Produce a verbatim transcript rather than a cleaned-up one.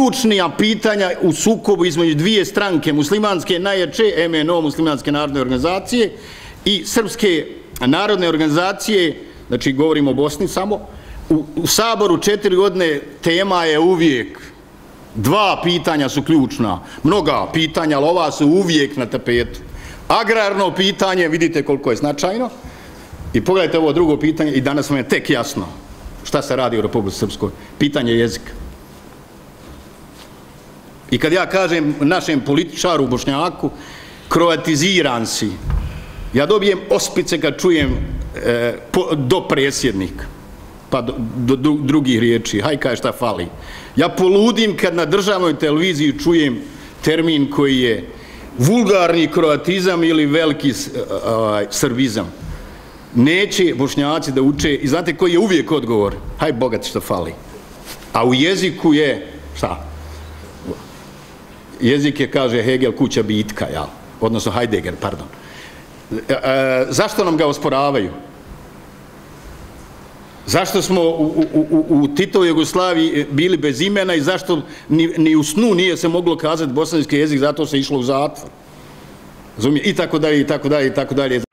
ključnija pitanja u sukobu između dvije stranke, muslimanske najjače, M N O, Muslimanske narodne organizacije, i Srpske narodne organizacije, znači govorimo o Bosni samo, u, u Saboru četiri godine tema je uvijek, dva pitanja su ključna, mnoga pitanja, ali ova su uvijek na tapetu. Agrarno pitanje, vidite koliko je značajno, i pogledajte ovo drugo pitanje, i danas vam je tek jasno šta se radi u Republici Srpskoj, pitanje jezika. I kad ja kažem našem političaru, Bošnjaku, kroatiziran si, ja dobijem ospice kad čujem e, po, do presjednika, pa do, do, do drugih riječi, haj kaj šta fali. Ja poludim kad na državnoj televiziji čujem termin koji je vulgarni kroatizam ili veliki a, srbizam. Neće Bošnjaci da uče, i znate koji je uvijek odgovor? Haj bogat što fali. A u jeziku je, šta? Jezik je, kaže Hegel, kuća bitka, ja, odnosno Heidegger, pardon. E, e, zašto nam ga osporavaju? Zašto smo u, u, u, u Titovoj Jugoslaviji bili bez imena i zašto ni, ni u snu nije se moglo kazati bosanski jezik, zato se išlo u zatvor. I tako dalje, i tako dalje, i tako dalje.